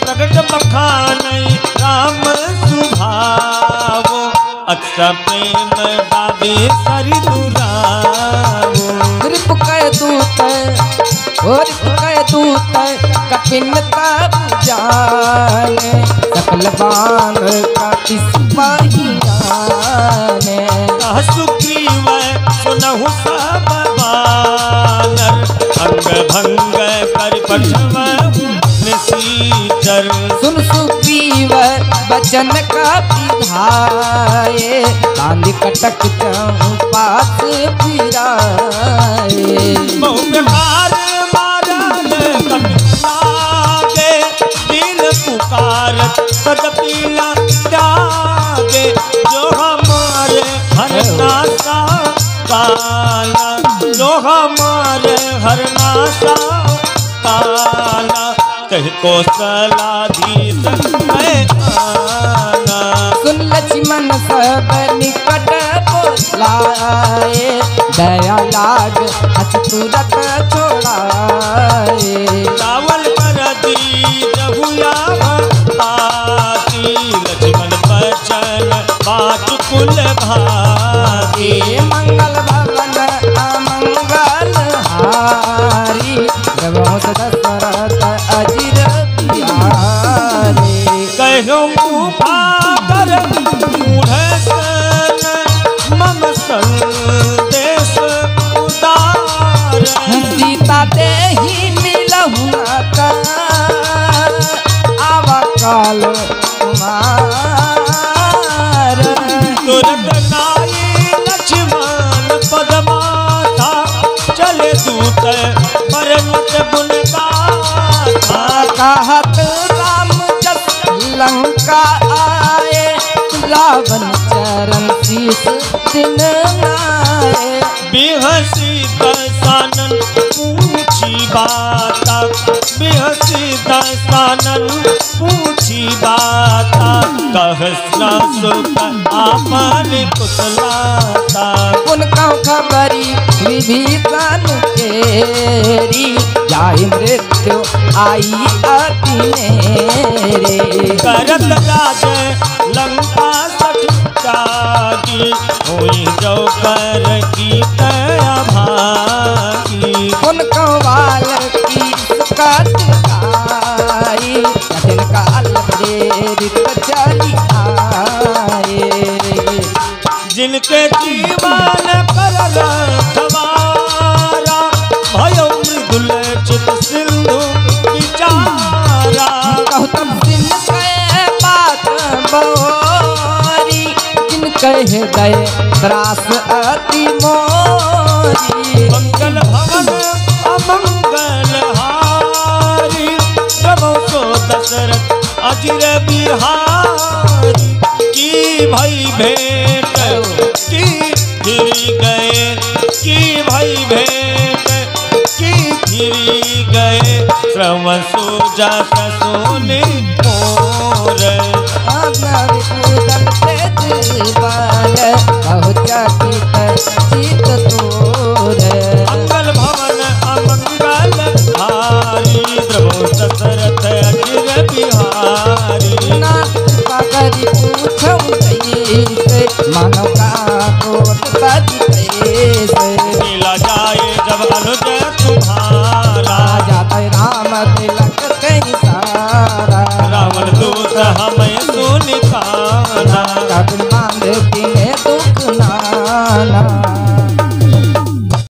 प्रगट बखान राम सुभाव अक्षर प्रेम गावे सरिदुरावो रिपुक दूत कठिन तप जाने सकल बांग का सिपाही जाने सुग्रीव सुनहु सब बानर अंग भंग कर पठवहु निसीचर सुन सुग्रीव बचन का विधाये कांदी कटक पास फिराए बहु प्रकार मारल लागे दिल पुकारत तदपि न त्यागे जो हमारे हरनासा काला जो हमारे हरनासा काला कह कौशलाधीश आना सुन लक्ष्मण सब निकट बोलाए दया लाग हच तुरत छोड़ाए रावण कर दीज हुआ आती लक्ष्मण बचन बात कुल भाती मंगल भवन अमंगल हारी जब दशरथ अजिर बिहारी कहो मुफाकर मूढ़ सन मम संदेश उदार सीता देहि मिलहु न आवा काल कुमार तुरंत नाई लक्ष्मण पदमाता चले दूत परमत गुणगाथा कहत राम जस लंका आए रावण चरण शीस दिन नाए बिहसी दसानन पूछी बाता बिहसी दसानन पूछी बाता कहसना सुख आपन कुशलाता उनका खबरी विभीषण केरी जाहि मृत्यु आई अति मेरे करत राज लंका सठ त्यागी हुई जो कर की तया भागी उनको वाल की सुकत आई कठिन काल प्रेरित चली आए जिनके जीवन कर रखवारा भयो मृदुल चित सिंधु विचारा कहतम दिन कहे बात बोरी जिन कहे गए त्रास अति मोरी मंगल भवन अमंगल हारी प्रभु सो दशरथ अजिर बिहारी की भई भेंट की फिरी गए की भई भेंट की फिरी गए श्रवण सुजा सोने मोर कूदन से जीवन पहुँचा चित तोर मंगल भवन अमंगल हारी प्रभु दशरथ अजिर बिहारी नाथ करी पूछो से मानव का कोट सजित मिला जाए जब अनुज तुम्हारा जाता राम तिलक कहीं सारा रावण दूत हमें सुनिकाना कभी बांध किने दुख नाना